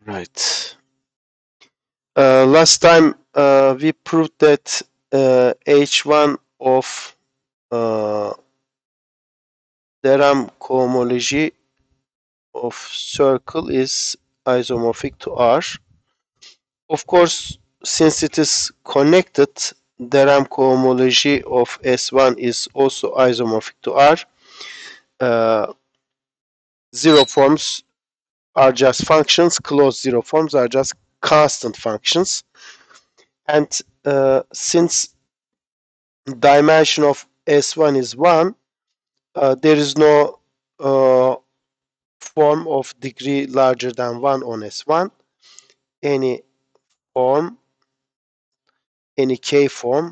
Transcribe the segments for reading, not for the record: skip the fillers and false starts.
Right. Last time we proved that H1 of de cohomology of circle is isomorphic to R. Of course, since it is connected, de cohomology of S1 is also isomorphic to R. Zero forms are just functions, closed zero forms are just constant functions. And since dimension of S1 is 1, there is no form of degree larger than 1 on S1. Any form, any K form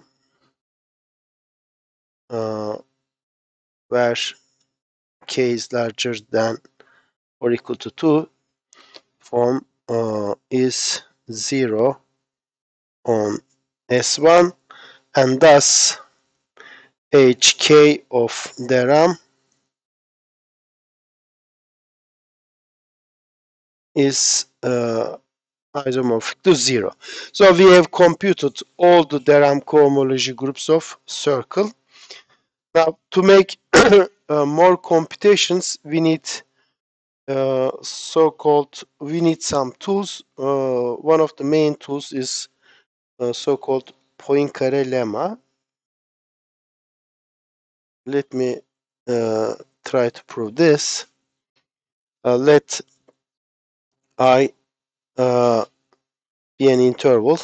where K is larger than or equal to 2 form is 0 on S1, and thus HK of de is isomorphic to 0. So we have computed all the de cohomology groups of circle. Now to make more computations, we need we need some tools. One of the main tools is so-called Poincare lemma. Let me try to prove this. Let I be an interval.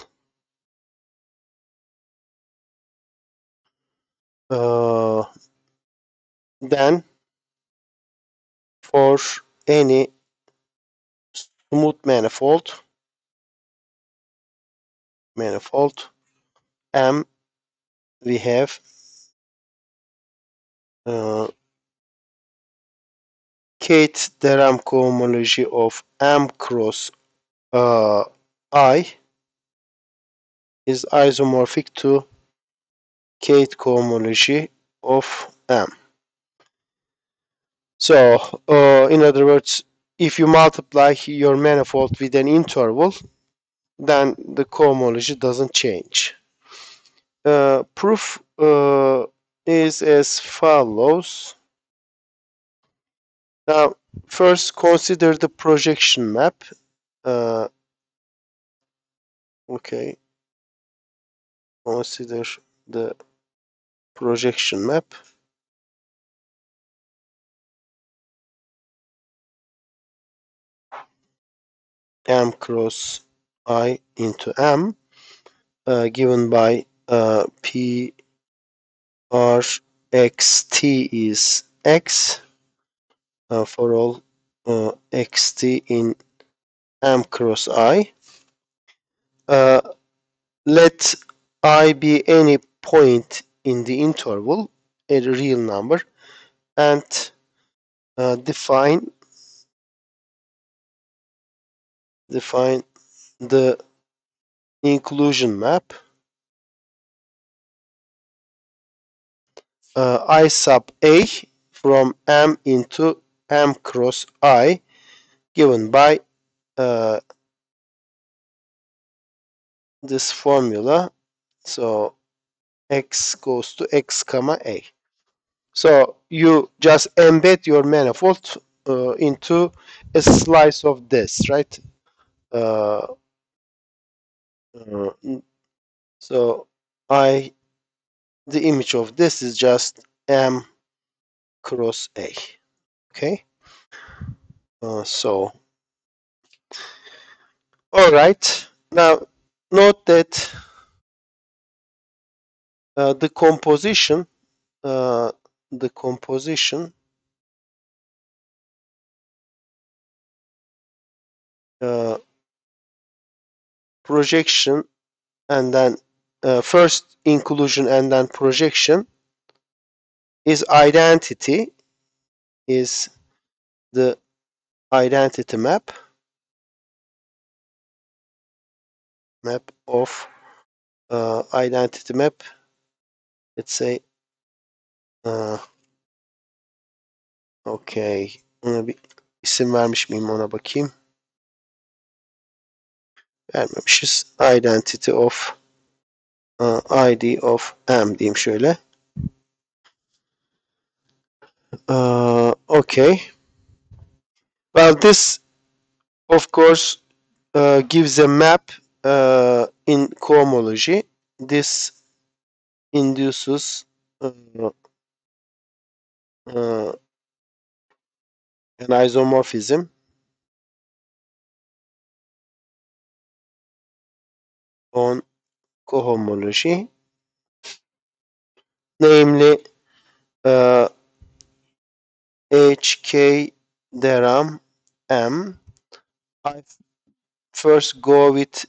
Then for any smooth manifold M, we have kth de cohomology of M cross I is isomorphic to kth cohomology of M. So, in other words, if you multiply your manifold with an interval, then the cohomology doesn't change. Proof is as follows. Now, first consider the projection map. Okay, consider the projection map. M cross I into M, given by P R X T is X for all xt in M cross I. Let I be any point in the interval, a real number, and define the inclusion map I sub A from M into M cross I, given by this formula. So X goes to X comma A. So you just embed your manifold into a slice of this, right? So the image of this is just M cross A. Okay. So, all right. Now, note that the composition projection, and then first inclusion and then projection is identity, is the identity map of identity map. Let's say okay, bir isim vermiş miyim ona bakayım. vermemişiz. Identity of ID of M diyeyim şöyle. Okay. Well, this of course gives a map in cohomology. This induces an isomorphism on cohomology, namely HK deram M. I first go with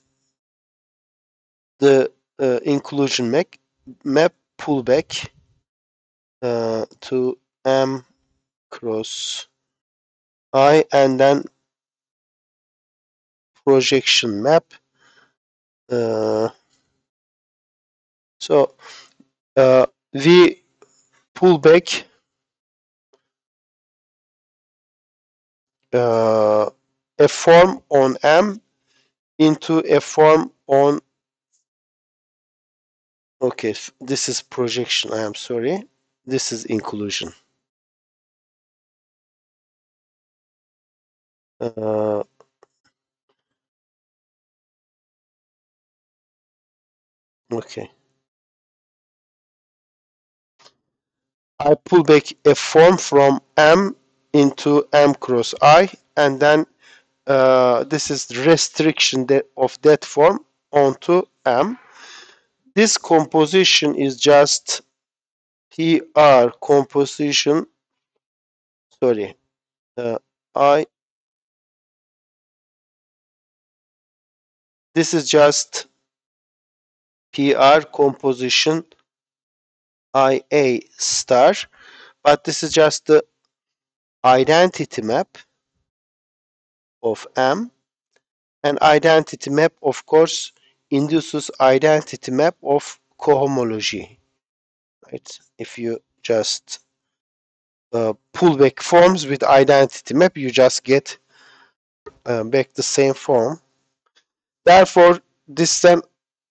the inclusion map pullback to M cross I, and then projection map. So we pull back a form on M into a form on, okay, this is projection, I am sorry, this is inclusion. Okay, I pull back a form from M into M cross I, and then this is restriction of that form onto M. This composition is just PR composition, sorry, I, this is just PR composition IA star, but this is just the identity map of M, and identity map of course induces identity map of cohomology, right? If you just pull back forms with identity map, you just get back the same form. Therefore, this then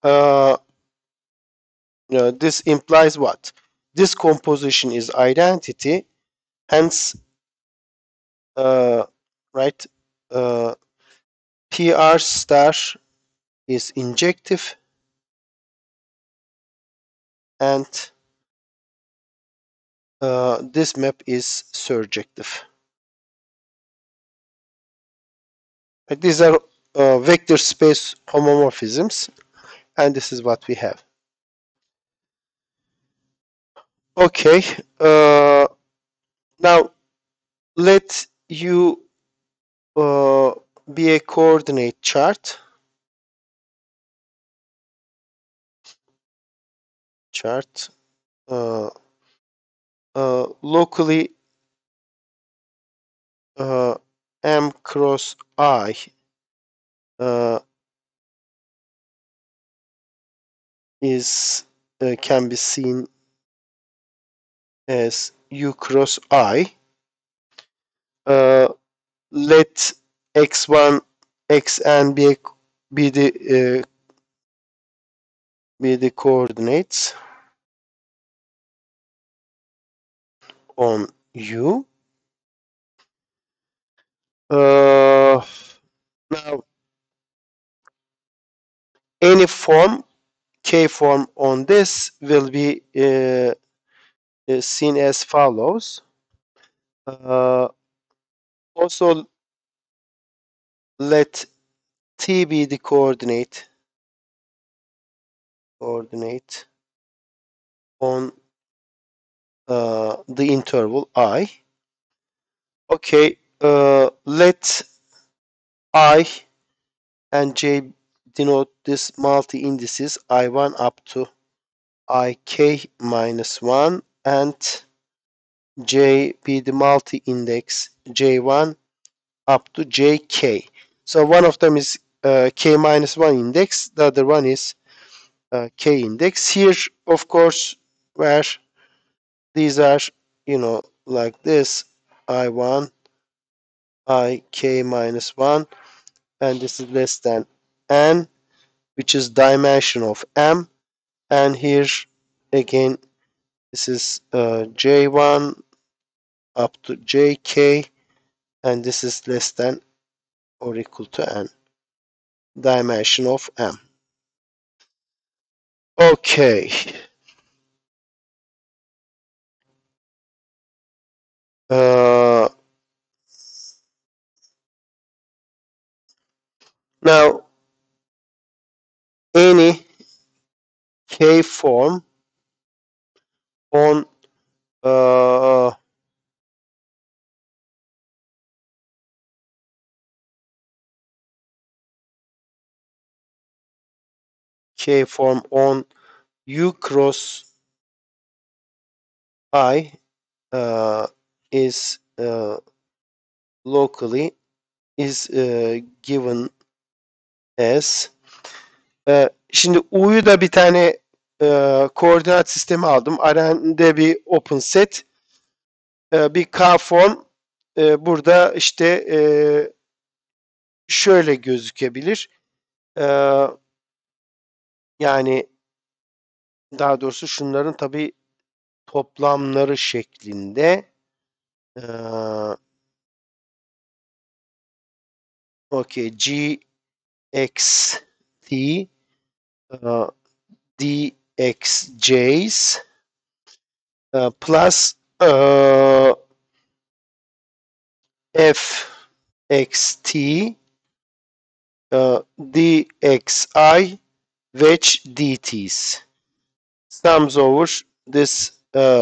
this implies what? This composition is identity, hence, right? PR star is injective, and this map is surjective. These are vector space homomorphisms, and this is what we have. Okay, now let U be a coordinate chart. Locally M cross I is can be seen as U cross I. Let x1 xn be the coordinates on U. Now any form, K form on this will be seen as follows. Also let T be the coordinate on the interval I. Okay, let I and J denote this multi-indices I1 up to Ik minus 1, and J be the multi-index J1 up to Jk. So one of them is K minus 1 index, the other one is K index. Here, of course, where these are, like this, I1, Ik minus 1, and this is less than n, which is dimension of m, and here again this is j1 up to jk, and this is less than or equal to n, dimension of m. Okay. Now any k form on k form on u cross I is locally is given as şimdi U'yu da bir tane koordinat sistemi aldım. Aren'de bir open set, bir K form burada işte şöyle gözükebilir. Yani daha doğrusu şunların tabi toplamları şeklinde. Okay, G X T dxj's plus fxt dxi wedge dt's sums over this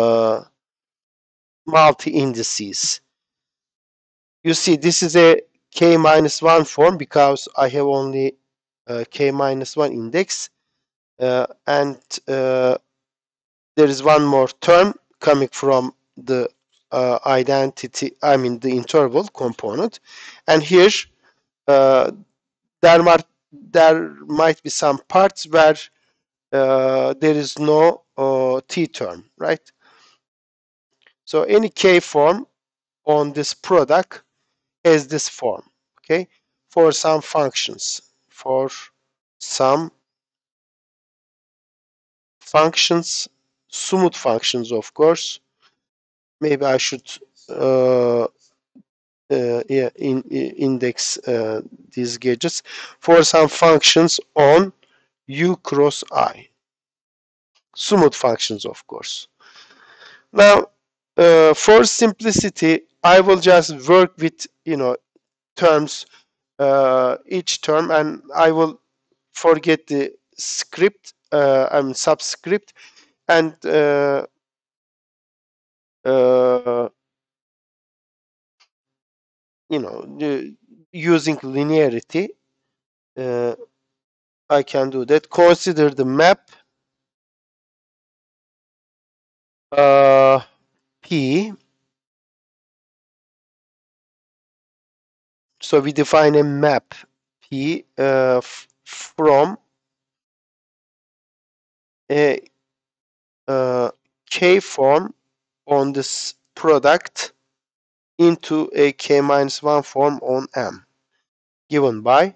multi-indices. You see, this is a k minus 1 form because I have only k minus 1 index, and there is one more term coming from the identity, I mean the interval component, and here there might be some parts where there is no t term, right? So any k form on this product has this form, okay, for some functions, smooth functions, of course. Maybe I should yeah, index these gadgets for some functions on u cross I. Smooth functions, of course. Now, for simplicity, I will just work with, terms, each term, and I will forget the script, and subscript, and using linearity, I can do that. Consider the map P. So we define a map P from a K form on this product into a K minus 1 form on M, given by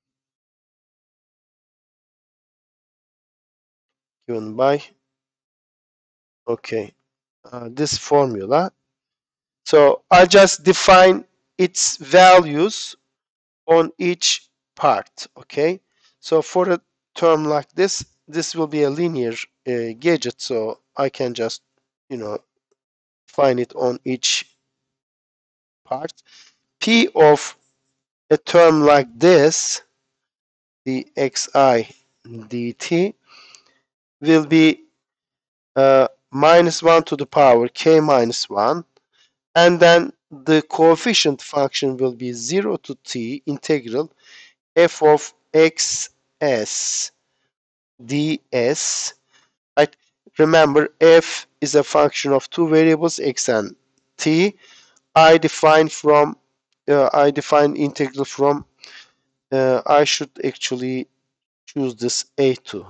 okay, this formula. So I just define its values on each part, okay? So for a term like this will be a linear gadget, so I can just, find it on each part. P of a term like this, the xi dt, will be minus 1 to the power k minus 1, and then the coefficient function will be 0 to t integral f of xs ds. Right? Remember, f is a function of two variables, x and t. I define integral from, I should actually choose this a to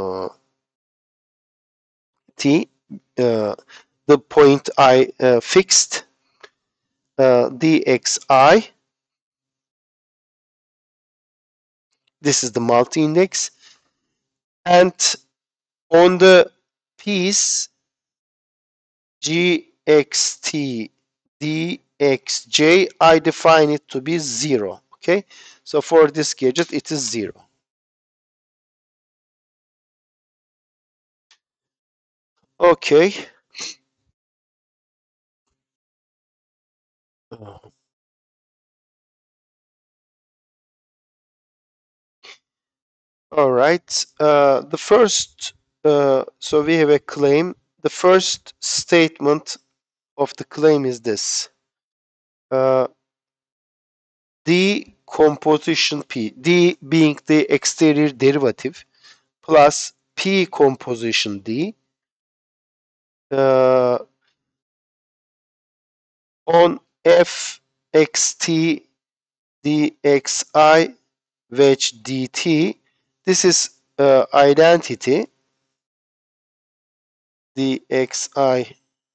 t, the point I fixed, dxi This is the multi-index. And on the piece gxt dxj, I define it to be 0. Okay, so for this gadget it is 0. Okay. All right. The first, so we have a claim. The first statement of the claim is this. D composition P, D being the exterior derivative, plus P composition D on f x t dxi wedge dt. This is identity dxi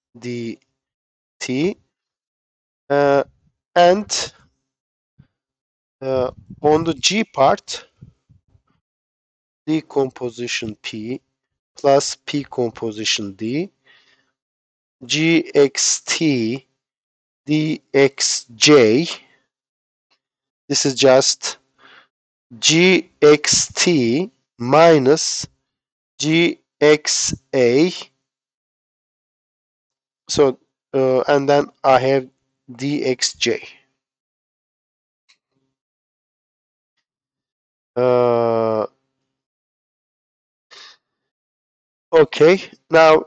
dt, and on the G part, D composition P plus P composition D, gxt dxj. This is just gxt minus gxa. So, and then I have dxj. Okay, now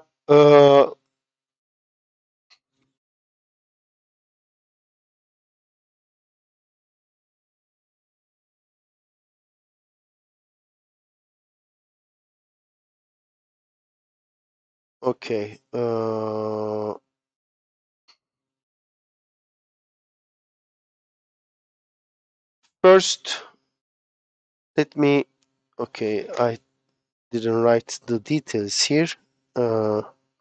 okay. First, let me. Okay, I didn't write the details here. Uh,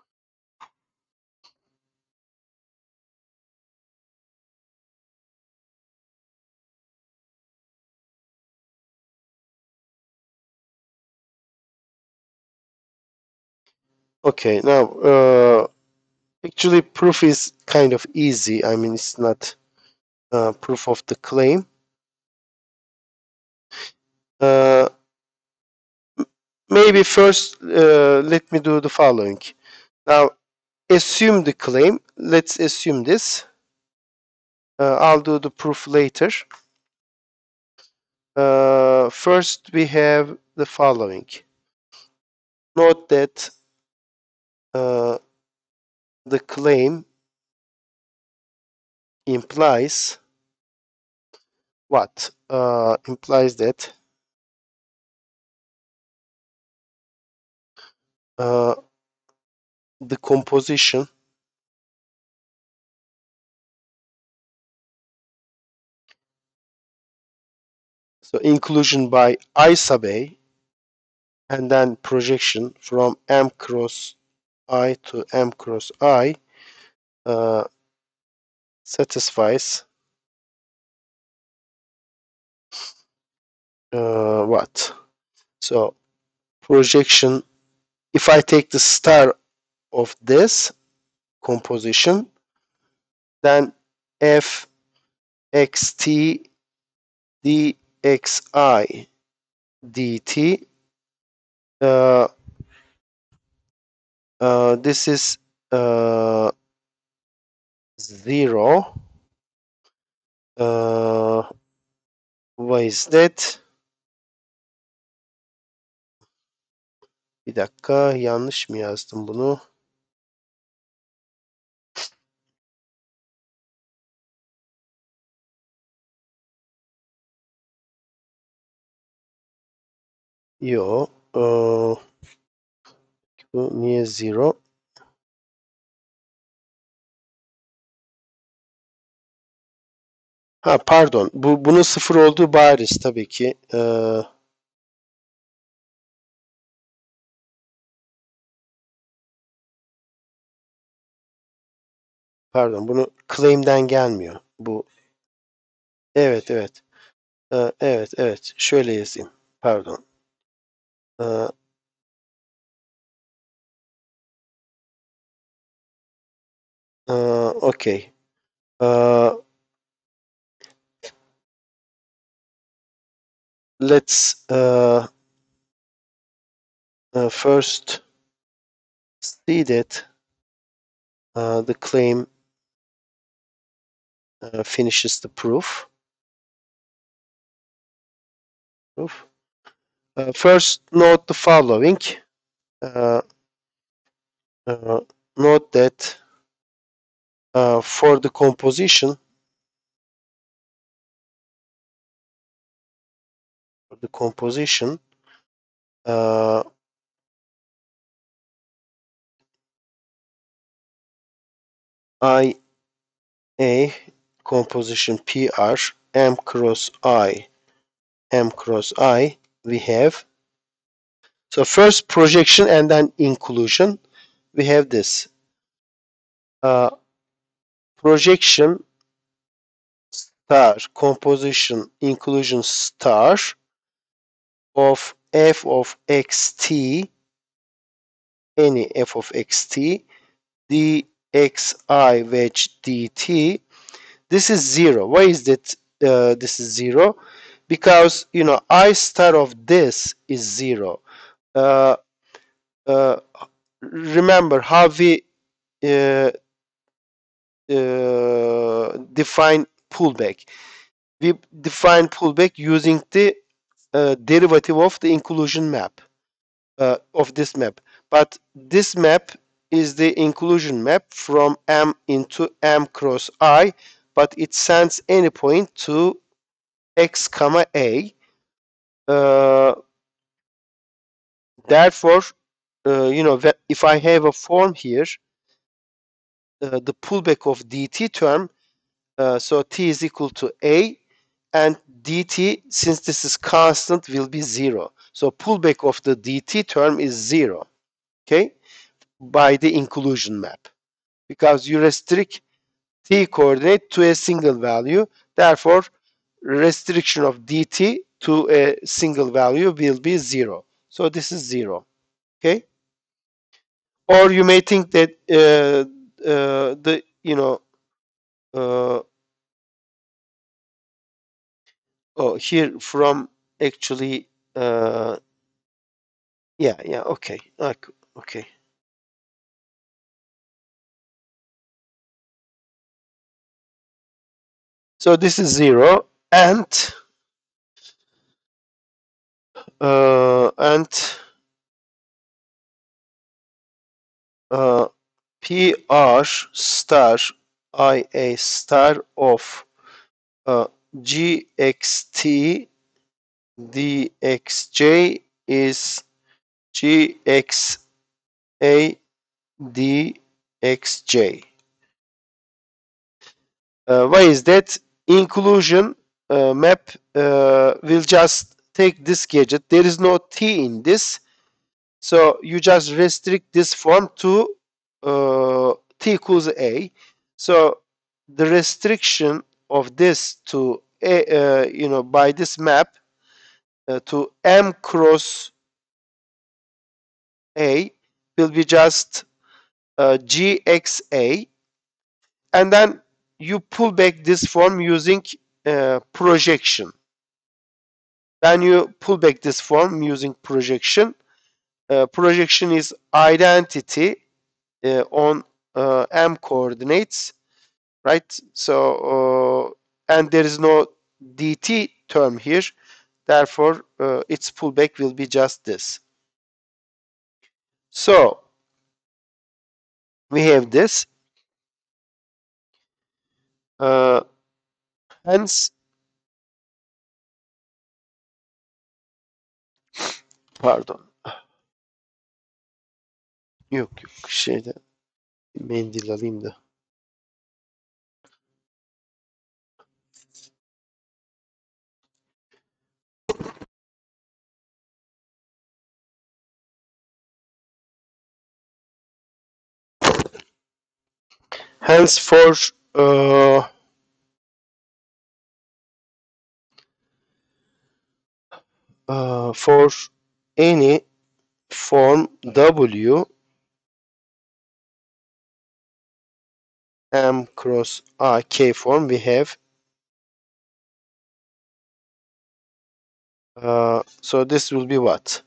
okay, now actually proof is kind of easy. I mean, it's not proof of the claim. Uh, maybe first let me do the following. Now, assume the claim. Let's assume this. I'll do the proof later. First, we have the following. Note that the claim implies what? Implies that the composition, so inclusion by I sub A, and then projection from M cross I to M cross I, satisfies what? So projection, if I take the star of this composition, then f x t dxi dt, this is 0. Why is that? Bir dakika, yanlış mı yazdım bunu? Yo. Bu niye 0? Ha pardon. Bunun 0 olduğu bariz tabii ki. Pardon, bunu claim'den gelmiyor. Bu, evet evet. Evet, evet. Şöyle yazayım. Pardon. Ee, okay. Uh, let's first see that the claim finishes the proof. First, note the following. Uh, uh, note that for the composition, uh, IA composition PR M cross I, we have. So first projection and then inclusion. We have this projection star composition inclusion star of f of xt, any f of xt, dxi wedge dt. This is zero. Why is that this is zero? Because I star of this is zero. Uh, uh, remember how we uh, define pullback. We define pullback using the derivative of the inclusion map of this map. But this map is the inclusion map from M into M cross I, but it sends any point to x comma a. Uh, therefore, if I have a form here, the pullback of dt term, so t is equal to a, and dt, since this is constant, will be 0. So pullback of the dt term is 0, okay, by the inclusion map, because you restrict t coordinate to a single value. Therefore, restriction of dt to a single value will be 0. So this is 0, okay? Or you may think that the uh, oh, here from actually yeah, okay, okay. So this is 0, and PR star IA star of GXT DXJ is GXA DXJ. Why is that? Inclusion map will just take this gadget. There is no T in this. So you just restrict this form to T equals A. So the restriction of this to A, by this map to M cross A will be just GXA, and then you pull back this form using projection. Then you pull back this form using projection. Projection is identity on M coordinates, right? So, and there is no dt term here. Therefore, its pullback will be just this. So, we have this. Uh, hence, pardon. Yok, şeyde mendil alayım da. Hence, for For any form W M cross A K form, we have so this will be what?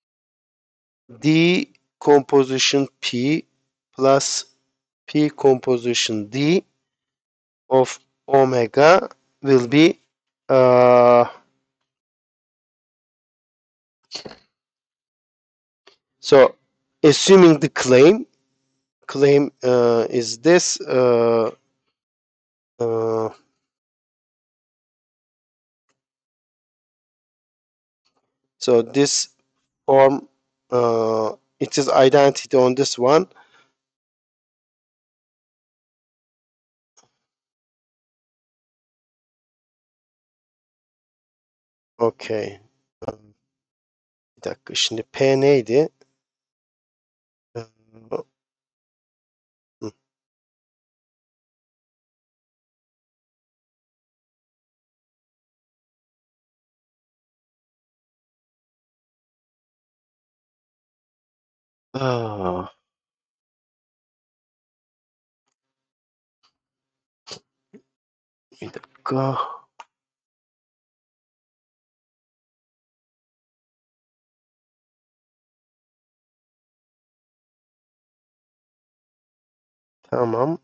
D composition P plus P composition D of omega will be so assuming the claim is this so this form it is identity on this one. Okay. Bir dakika, şimdi P neydi? Bir dakika. Tamam.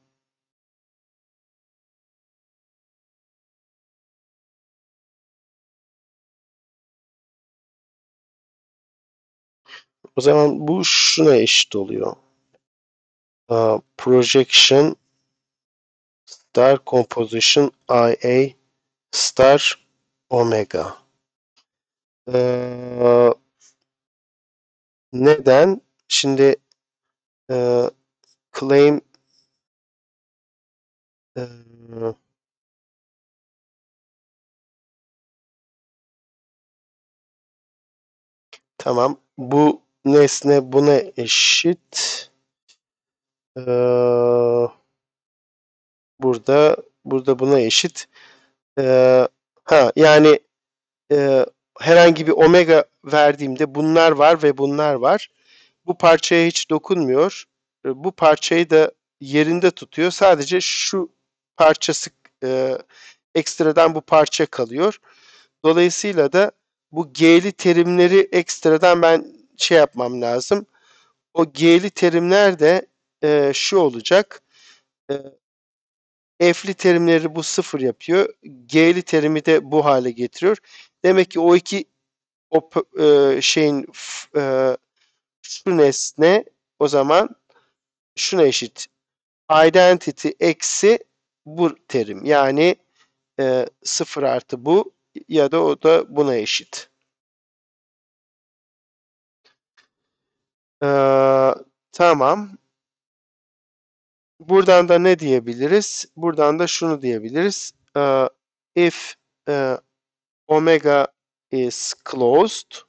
O zaman bu şuna eşit oluyor. Projection star composition IA star omega. Neden? Şimdi claim tamam. Bu nesne buna eşit. Burada buna eşit. Yani herhangi bir omega verdiğimde bunlar var ve bunlar var. Bu parçaya hiç dokunmuyor. Bu parçayı da yerinde tutuyor. Sadece şu parçası ekstradan bu parça kalıyor. Dolayısıyla da bu G'li terimleri ekstradan ben şey yapmam lazım. O G'li terimler de şu olacak. F'li terimleri bu sıfır yapıyor. G'li terimi de bu hale getiriyor. Demek ki o iki şeyin şu nesne o zaman şuna eşit. Identity eksi bu terim. Yani 0 artı bu ya da o da buna eşit. Tamam. Buradan da ne diyebiliriz? Buradan da şunu diyebiliriz. If omega is closed,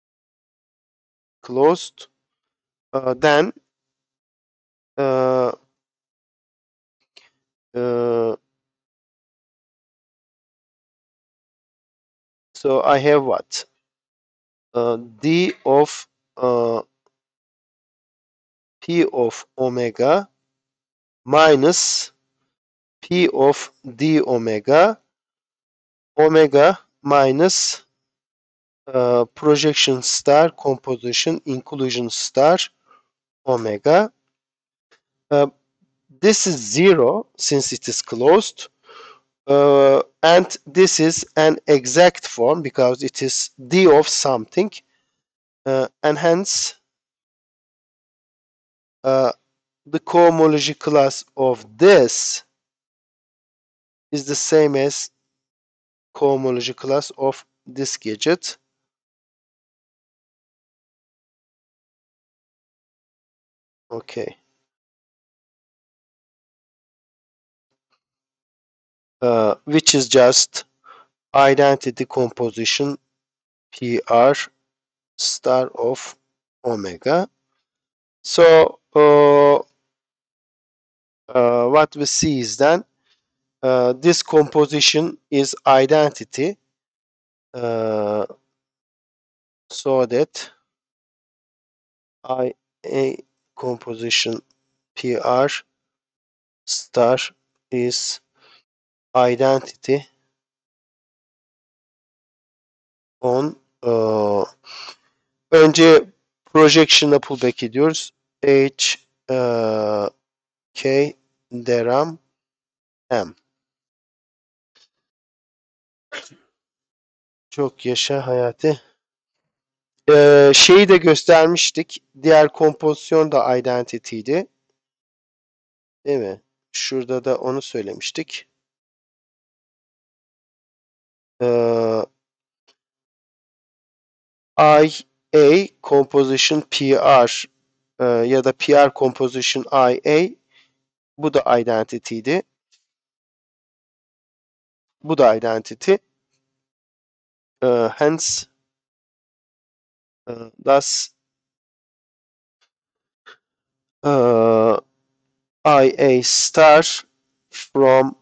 then uh, so I have what? D of P of omega minus P of D omega minus projection star composition inclusion star omega. This is 0 since it is closed. And this is an exact form because it is D of something. And hence the cohomology class of this is the same as cohomology class of this gadget. Okay. Which is just identity composition PR star of omega. So what we see is then this composition is identity so that A composition PR star is identity on önce projection'a pullback ediyoruz. H K deram M. Çok yaşa Hayati. Şeyi de göstermiştik. Diğer kompozisyon da identity'ydi. Değil mi? Şurada da onu söylemiştik. IA composition PR ya da PR composition IA bu da identity'ydi. Bu da identity. Hence thus IA star from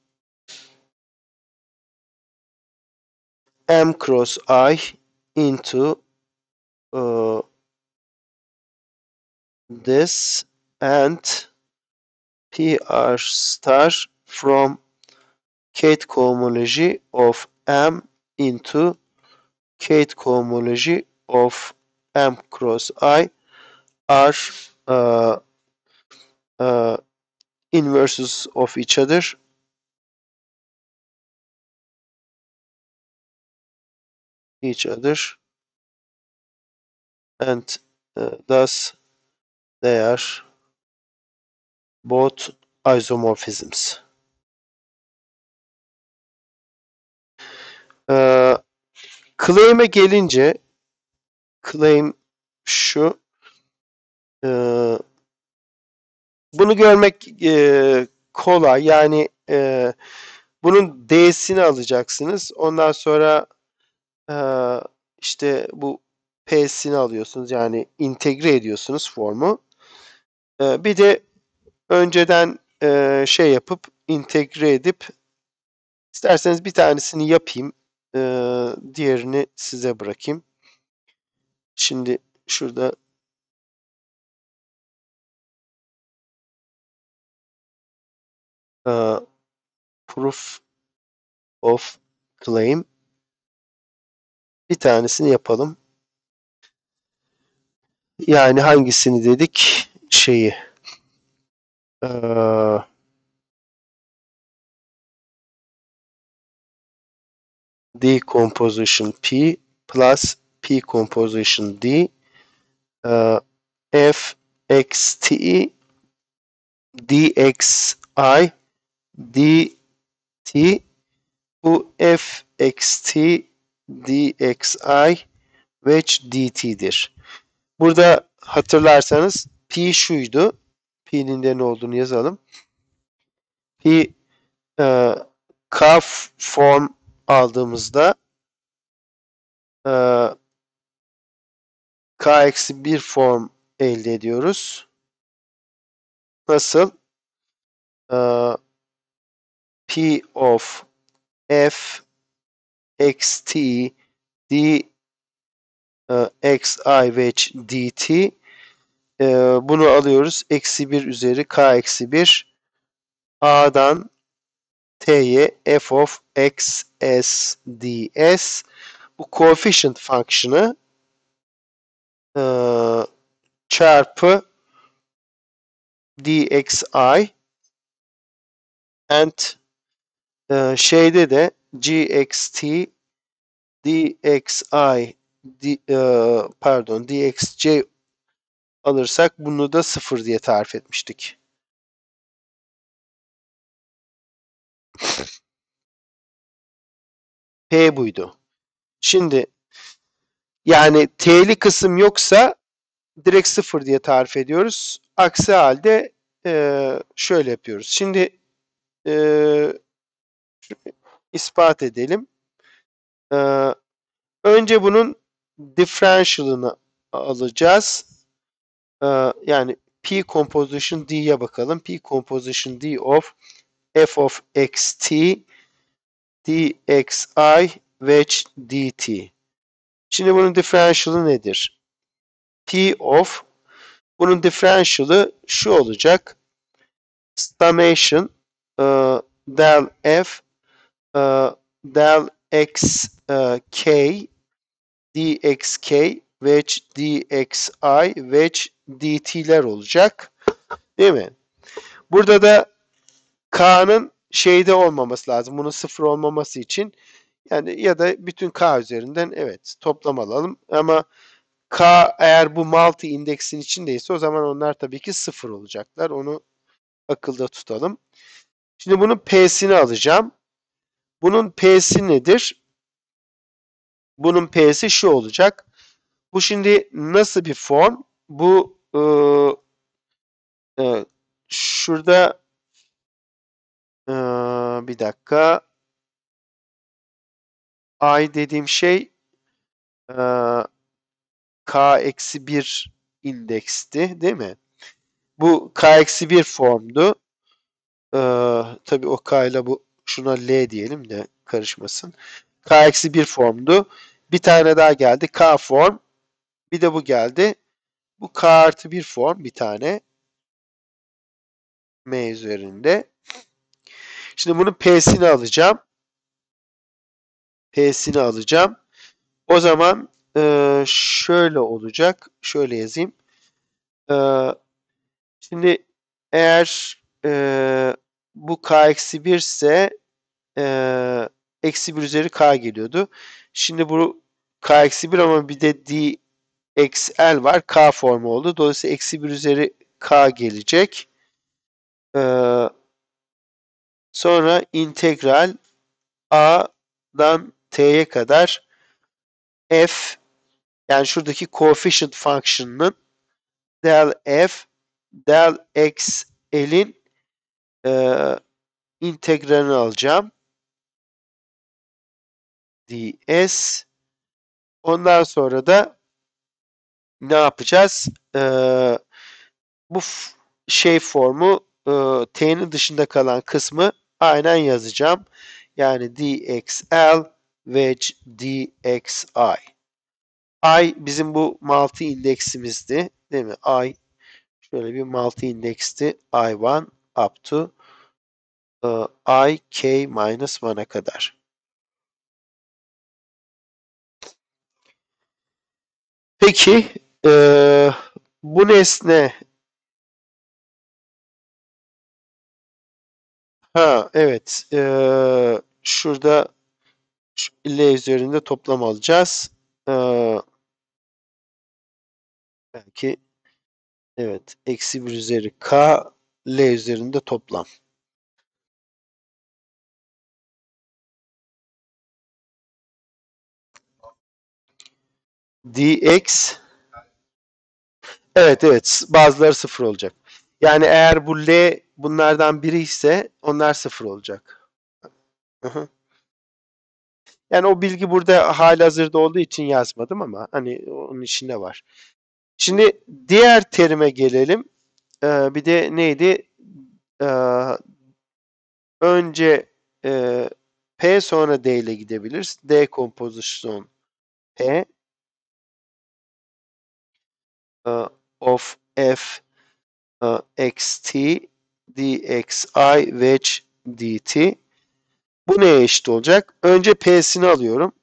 M cross I into this and PR star from Kate cohomology of M into Kate cohomology of M cross I are inverses of each other. And thus they are both isomorphisms. Claim'e gelince claim şu bunu görmek kolay. Yani bunun D'sini alacaksınız. Ondan sonra işte bu P'sini alıyorsunuz. Yani integre ediyorsunuz formu. Bir de önceden şey yapıp integre edip isterseniz bir tanesini yapayım. Diğerini size bırakayım. Şimdi şurada proof of claim bir tanesini yapalım. Yani hangisini dedik? Şeyi D composition P plus P composition D F X T dxi dt bu F X T dxi wedge dt'dir. Burada hatırlarsanız P şuydu. P'nin de ne olduğunu yazalım. P K form aldığımızda K-1 form elde ediyoruz. Nasıl? P of F X T d xi wedge dt bunu alıyoruz. Eksi 1 üzeri k eksi 1 a'dan t'ye f of x s ds bu coefficient fonksiyonu çarpı dxi and şeyde de gxt dxi pardon dxc alırsak bunu da 0 diye tarif etmiştik. P buydu. Şimdi yani T'li kısım yoksa direkt 0 diye tarif ediyoruz. Aksi halde şöyle yapıyoruz. Şimdi ispat edelim. Önce bunun differential'ını alacağız. Yani P composition D'ye bakalım. P composition D of f of xt dxi wedge dt. Şimdi bunun differential'ı nedir? P of, bunun differential'ı şu olacak. Summation del f del x k dxk wedge dxi wedge dt'ler olacak. Değil mi? Burada da k'nın şeyde olmaması lazım. Bunun sıfır olmaması için. Yani ya da bütün k üzerinden evet toplam alalım. Ama k eğer bu multi indeksin içindeyse o zaman onlar tabii ki sıfır olacaklar. Onu akılda tutalım. Şimdi bunun p'sini alacağım. Bunun p'si nedir? Bunun p'si şu olacak. Bu şimdi nasıl bir form? Bu şurada bir dakika. I dediğim şey k-1 indeksti değil mi? Bu k-1 formdu. Tabii o k ile bu şuna L diyelim de karışmasın. K-1 formdu. Bir tane daha geldi. K form. Bir de bu geldi. Bu K artı 1 form bir tane. M üzerinde. Şimdi bunun P'sini alacağım. P'sini alacağım. O zaman şöyle olacak. Şöyle yazayım. E, Şimdi eğer bu K-1 ise eksi 1 üzeri K geliyordu. Şimdi bu K-1 ama bir de dxl var. K formu oldu. Dolayısıyla eksi 1 üzeri K gelecek. Sonra integral A'dan T'ye kadar f, yani şuradaki coefficient function'ının del f del x l'in integralini alacağım. ds. Ondan sonra da ne yapacağız? Bu şey formu t'nin dışında kalan kısmı aynen yazacağım. Yani dxl wedge dxi. I bizim bu multi indeksimizdi. Değil mi? Şöyle bir multi indeksti. I1 up to I k minus 1'a kadar. Peki bu nesne evet şurada L üzerinde toplam alacağız. Belki evet eksi 1 üzeri K L üzerinde toplam. Dx evet bazıları sıfır olacak. Yani eğer bu L bunlardan biri ise onlar sıfır olacak. Hı hı. Yani o bilgi burada halihazırda olduğu için yazmadım ama hani onun içinde var. Şimdi diğer terime gelelim. Bir de neydi? Önce P sonra D ile gidebiliriz. Dekompozisyon P of f xt dxi wedge dt. Bu neye eşit olacak? Önce P'sini alıyorum.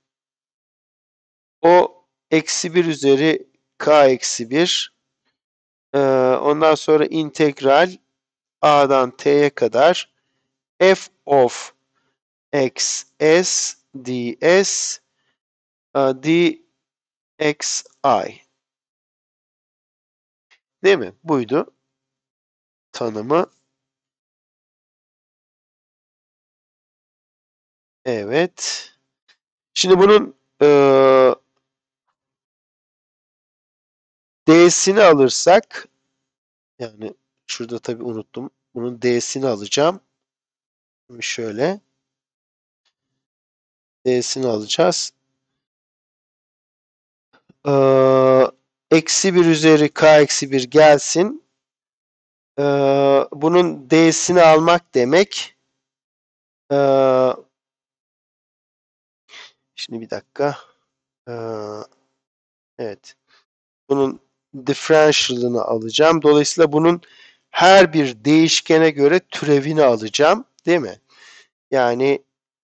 O eksi 1 üzeri k eksi 1. Ondan sonra integral A'dan T'ye kadar f of x s ds dxi. Değil mi? Buydu tanımı. Evet. Şimdi bunun D'sini alırsak, yani şurada tabii unuttum. Bunun D'sini alacağım. Şimdi şöyle. D'sini alacağız. Eksi 1 üzeri k eksi 1 gelsin. Bunun D'sini almak demek. Şimdi bir dakika. Evet. Bunun differential'ını alacağım. Dolayısıyla bunun her bir değişkene göre türevini alacağım. Değil mi? Yani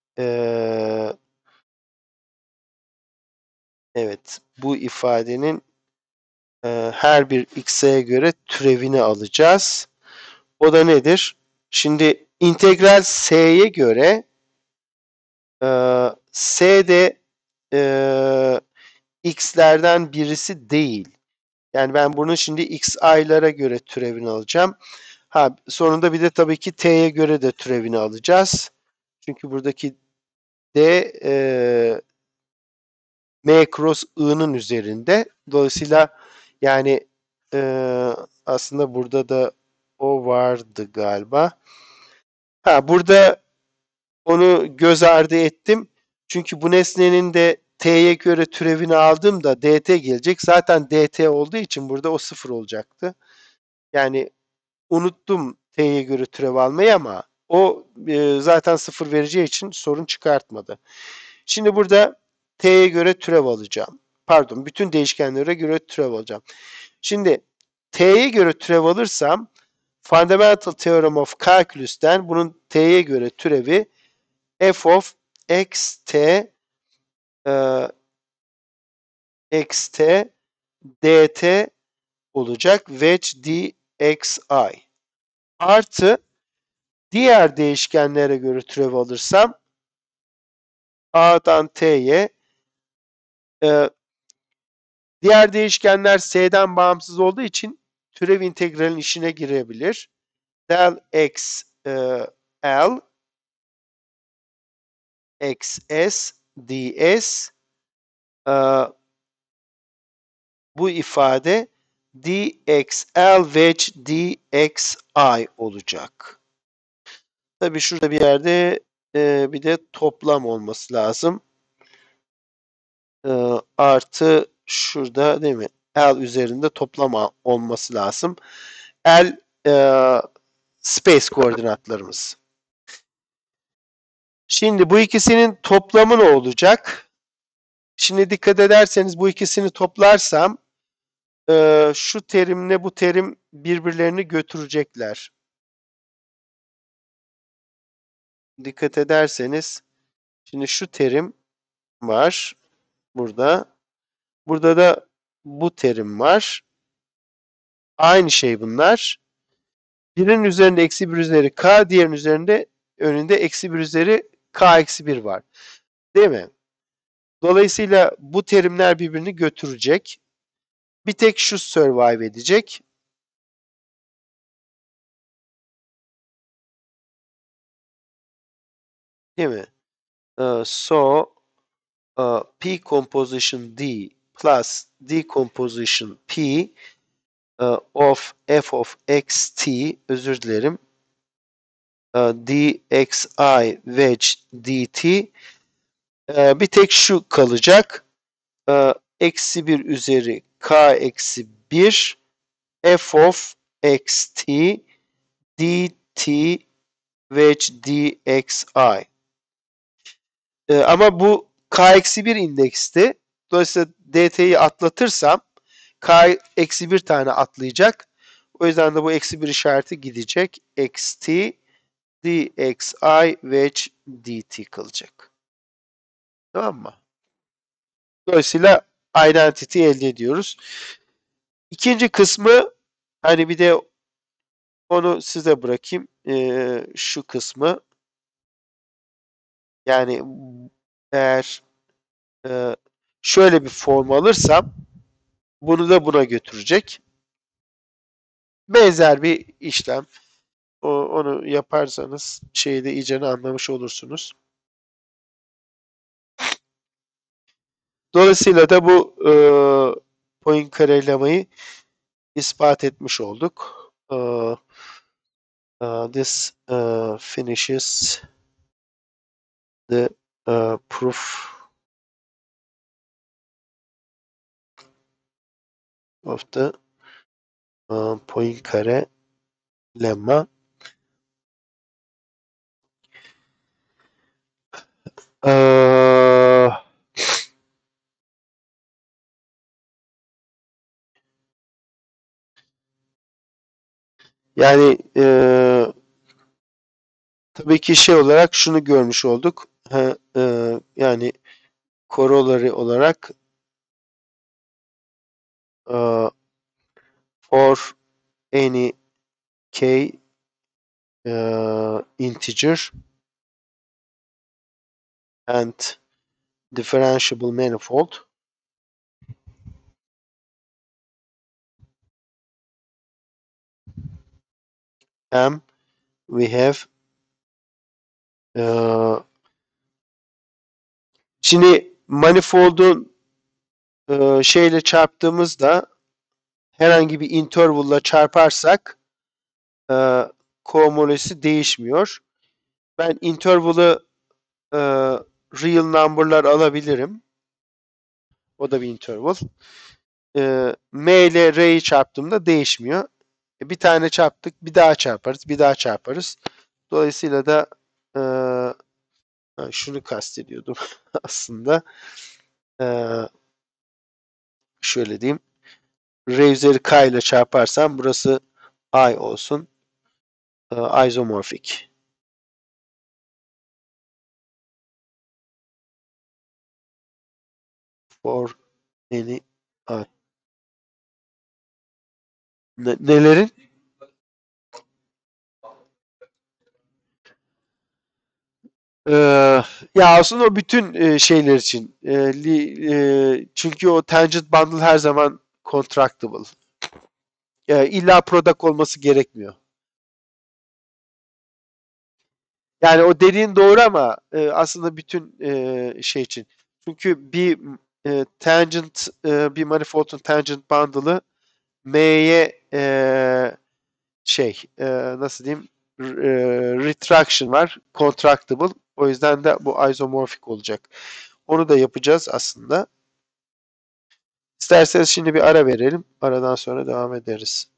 evet, bu ifadenin her bir x'e göre türevini alacağız. O da nedir? Şimdi integral s'ye göre s de x'lerden birisi değil. Yani ben bunun şimdi x'a'lara göre türevini alacağım. Ha, sonunda bir de tabii ki t'ye göre de türevini alacağız. Çünkü buradaki d m cross i'nın üzerinde. Dolayısıyla yani e, aslında burada da o vardı galiba. Ha, burada onu göz ardı ettim. Çünkü bu nesnenin de t'ye göre türevini aldığımda dt gelecek. Zaten dt olduğu için burada o sıfır olacaktı. Yani unuttum t'ye göre türev almayı ama o zaten sıfır vereceği için sorun çıkartmadı. Şimdi burada t'ye göre türev alacağım. Pardon, bütün değişkenlere göre türev alacağım. Şimdi t'ye göre türev alırsam Fundamental Theorem of Calculus'ten bunun t'ye göre türevi f of xt xt dt olacak. Wedge dxi. Artı diğer değişkenlere göre türev alırsam a'dan t'ye diğer değişkenler s'den bağımsız olduğu için türev integralin işine girebilir. Del x l xs ds bu ifade dxl wedge dxi olacak. Tabii şurada bir yerde bir de toplam olması lazım. Artı şurada değil mi? L üzerinde toplam olması lazım. L space koordinatlarımız. Şimdi bu ikisinin toplamı ne olacak? Şimdi dikkat ederseniz bu ikisini toplarsam şu terimle bu terim birbirlerini götürecekler. Dikkat ederseniz şimdi şu terim var burada. Burada da bu terim var. Aynı şey bunlar. Birinin üzerinde eksi bir üzeri k, diğerinin üzerinde önünde eksi bir üzeri k eksi bir var. Değil mi? Dolayısıyla bu terimler birbirini götürecek. Bir tek şu survive edecek. Değil mi? So P composition D plus decomposition P of f of xt, özür dilerim, dxi wedge dt, bir tek şu kalacak. Eksi 1 üzeri k eksi 1 f of xt dt wedge dxi. Ama bu k eksi 1 indeksti. Dolayısıyla dt'yi atlatırsam k eksi 1 tane atlayacak. O yüzden de bu eksi 1 işareti gidecek. Xt dxi wedge dt kalacak. Tamam mı? Dolayısıyla identity elde ediyoruz. İkinci kısmı, hani bir de onu size bırakayım. Şu kısmı, yani eğer şöyle bir form alırsam bunu da buna götürecek. Benzer bir işlem. Onu yaparsanız şeyi de iyicene anlamış olursunuz. Dolayısıyla da bu Poincaré-Lema'yı ispat etmiş olduk. This finishes the proof of the Poincaré-Lemma. Yani tabii ki şey olarak şunu görmüş olduk. Yani corollary olarak e, for any k integer and differentiable manifold, M we have e, şimdi manifold'un şeyle çarptığımızda herhangi bir interval'la çarparsak cohomolojisi değişmiyor. Ben interval'ı e, real number'lar alabilirim. O da bir interval. M ile R'yi çarptığımda değişmiyor. Bir tane çarptık, bir daha çarparız, bir daha çarparız. Dolayısıyla da şunu kastediyordum aslında. E, Şöyle diyeyim. R üzeri K ile çarparsam burası I olsun. Isomorphic. For any I. Nelerin? Ee, Ya aslında o bütün şeyler için. Çünkü o tangent bundle her zaman contractible. İlla product olması gerekmiyor. Yani o dediğin doğru ama aslında bütün şey için. Çünkü bir tangent, bir manifoldun tangent bundle'ı M'ye nasıl diyeyim, retraction var, contractible. O yüzden de bu isomorphic olacak. Onu da yapacağız aslında. İsterseniz şimdi bir ara verelim. Aradan sonra devam ederiz.